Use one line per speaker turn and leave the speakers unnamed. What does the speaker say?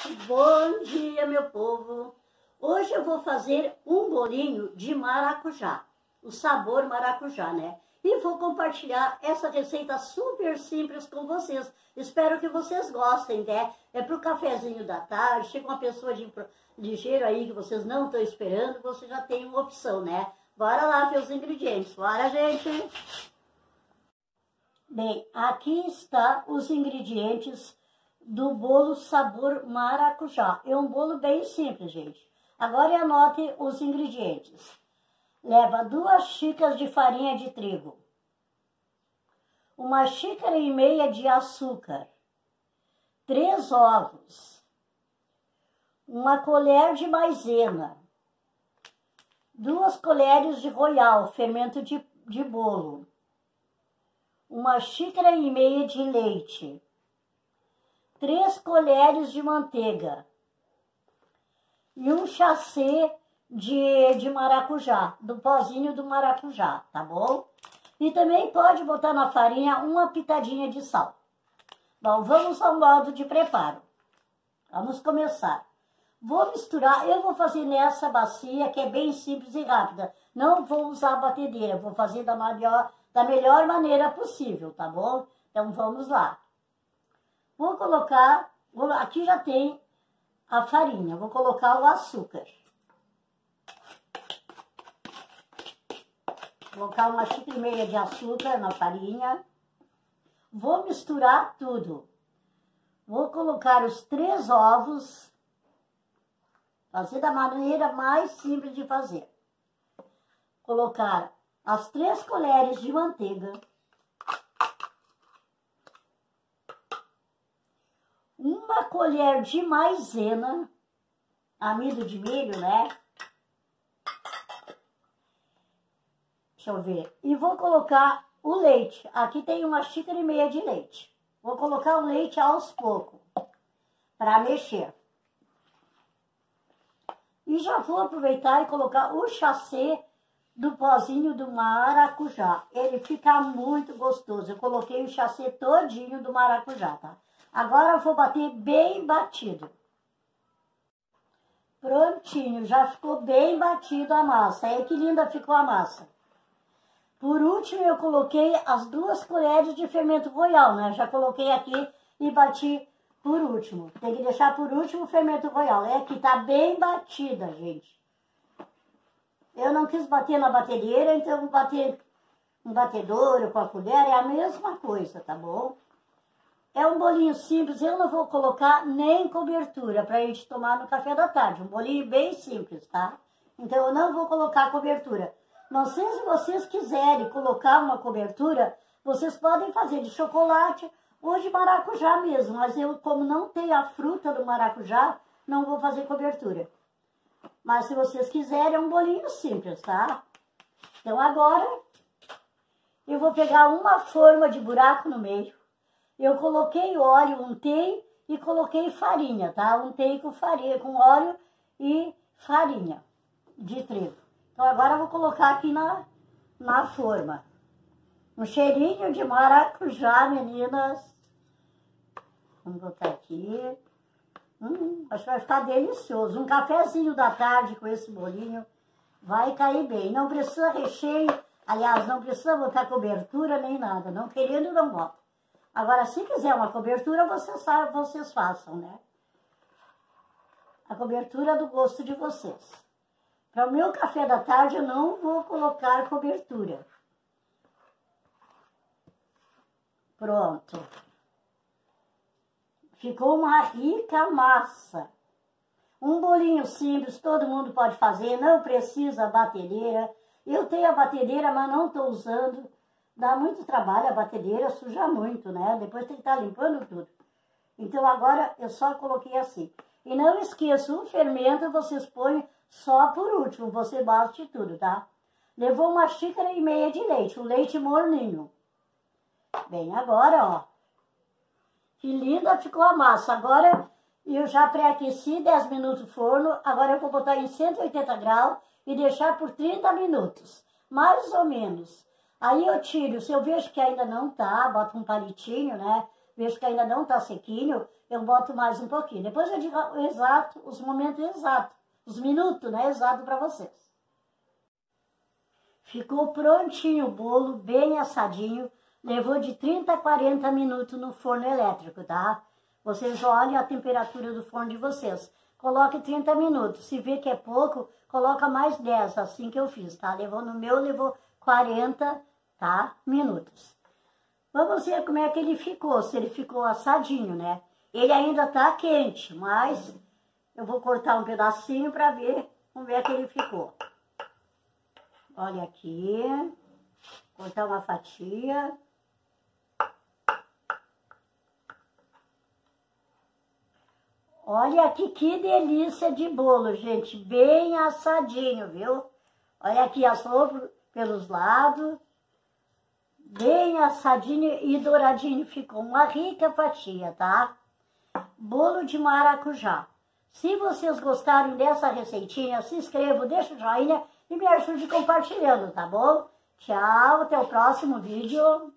Bom dia, meu povo! Hoje eu vou fazer um bolinho de maracujá, o sabor maracujá, né? E vou compartilhar essa receita super simples com vocês. Espero que vocês gostem, né? É pro cafezinho da tarde, chega uma pessoa ligeiro aí que vocês não estão esperando, você já tem uma opção, né? Bora lá ver os ingredientes, bora, gente! Bem, aqui está os ingredientes do bolo sabor maracujá. É um bolo bem simples, gente. Agora anote os ingredientes. Leva 2 xícaras de farinha de trigo, 1,5 xícaras de açúcar, 3 ovos, 1 colher de maisena, 2 colheres de royal, fermento de bolo, 1,5 xícara de leite, 3 colheres de manteiga e um sachê de maracujá, do pozinho do maracujá, tá bom? E também pode botar na farinha uma pitadinha de sal. Bom, vamos ao modo de preparo. Vamos começar. Vou misturar, eu vou fazer nessa bacia que é bem simples e rápida. Não vou usar a batedeira, vou fazer da melhor maneira possível, tá bom? Então vamos lá. Vou colocar, aqui já tem a farinha, vou colocar o açúcar. Vou colocar 1,5 xícara de açúcar na farinha. Vou misturar tudo. Vou colocar os 3 ovos. Fazer da maneira mais simples de fazer. Colocar as 3 colheres de manteiga. 1 colher de maisena, amido de milho, né? Deixa eu ver. E vou colocar o leite. Aqui tem 1,5 xícara de leite. Vou colocar o leite aos poucos, para mexer. E já vou aproveitar e colocar o sachê do pozinho do maracujá. Ele fica muito gostoso. Eu coloquei o sachê todinho do maracujá, tá? Agora eu vou bater bem batido. Prontinho, já ficou bem batido a massa. Olha que linda ficou a massa. Por último, eu coloquei as 2 colheres de fermento royal, né? Já coloquei aqui e bati por último. Tem que deixar por último o fermento royal. É que tá bem batida, gente. Eu não quis bater na batedeira, então vou bater no batedor com a colher. É a mesma coisa, tá bom? É um bolinho simples, eu não vou colocar nem cobertura para a gente tomar no café da tarde. Um bolinho bem simples, tá? Então eu não vou colocar cobertura. Não sei se vocês quiserem colocar uma cobertura, vocês podem fazer de chocolate ou de maracujá mesmo. Mas eu, como não tenho a fruta do maracujá, não vou fazer cobertura. Mas se vocês quiserem, é um bolinho simples, tá? Então agora eu vou pegar uma forma de buraco no meio. Eu coloquei óleo, untei e coloquei farinha, tá? Untei com farinha, com óleo e farinha de trigo. Então agora eu vou colocar aqui na forma. Um cheirinho de maracujá, meninas. Vamos botar aqui. Acho que vai ficar delicioso. Um cafezinho da tarde com esse bolinho vai cair bem. Não precisa recheio, aliás, não precisa botar cobertura nem nada. Não querendo, não bota. Agora, se quiser uma cobertura, vocês façam, né? A cobertura do gosto de vocês. Para o meu café da tarde, eu não vou colocar cobertura. Pronto. Ficou uma rica massa. Um bolinho simples, todo mundo pode fazer, não precisa batedeira. Eu tenho a batedeira, mas não estou usando. Dá muito trabalho, a batedeira suja muito, né? Depois tem que estar limpando tudo. Então agora eu só coloquei assim. E não esqueça, o fermento vocês põem só por último, você bate tudo, tá? Levou 1,5 xícara de leite, o leite morninho. Bem, agora, ó. Que linda ficou a massa. Agora eu já pré-aqueci 10 minutos no forno. Agora eu vou botar em 180 graus e deixar por 30 minutos. Mais ou menos. Aí eu tiro, se eu vejo que ainda não tá, boto um palitinho, né? Vejo que ainda não tá sequinho, eu boto mais um pouquinho. Depois eu digo o exato, os momentos exatos, os minutos, né, exato para vocês. Ficou prontinho o bolo, bem assadinho. Levou de 30 a 40 minutos no forno elétrico, tá? Vocês olhem a temperatura do forno de vocês. Coloque 30 minutos. Se vê que é pouco, coloca mais 10, assim que eu fiz, tá? No meu levou 40, tá? Minutos. Vamos ver como é que ele ficou, se ele ficou assadinho, né? Ele ainda tá quente, mas eu vou cortar um pedacinho para ver como é que ele ficou. Olha aqui, cortar uma fatia. Olha aqui que delícia de bolo, gente, bem assadinho, viu? Olha aqui, assou pelos lados, bem assadinho e douradinho ficou, uma rica fatia, tá? Bolo de maracujá. Se vocês gostarem dessa receitinha, se inscrevam, deixa o joinha e me ajude compartilhando, tá bom? Tchau, até o próximo vídeo.